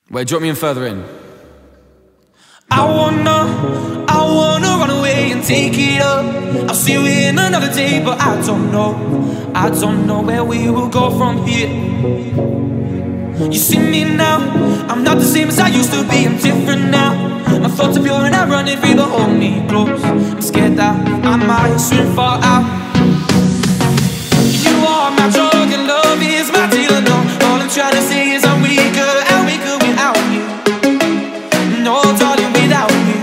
Wait, drop me in further in. I wanna run away and take it up. I'll see you in another day, but I don't know where we will go from here. You see me now, I'm not the same as I used to be, I'm different now. My thoughts are pure and I run if you hold me close. I'm scared that I might soon fall out. You are my drug and love is my dealer, no. All I'm trying to say is I'm weaker and weaker without you. No, darling, without you.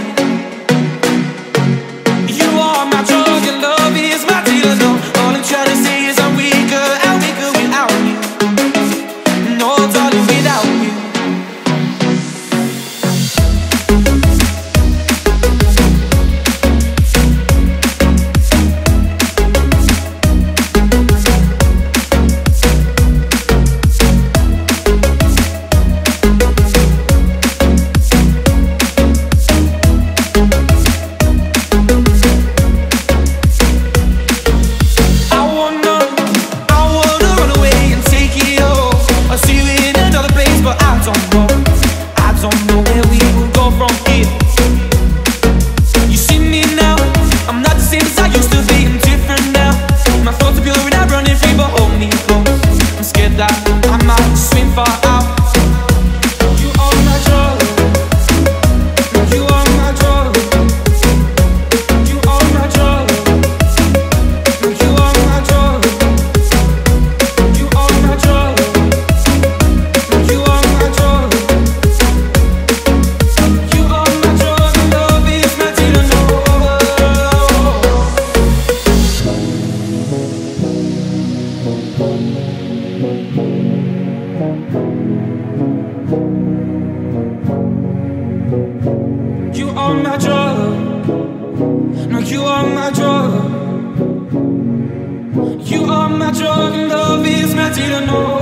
You are my drug and love is my dealer, no. All I'm trying to say is I'm weaker and weaker without you. No, darling, without you. You are my drug. No, you are my drug. You are my drug and love is my dealer, no.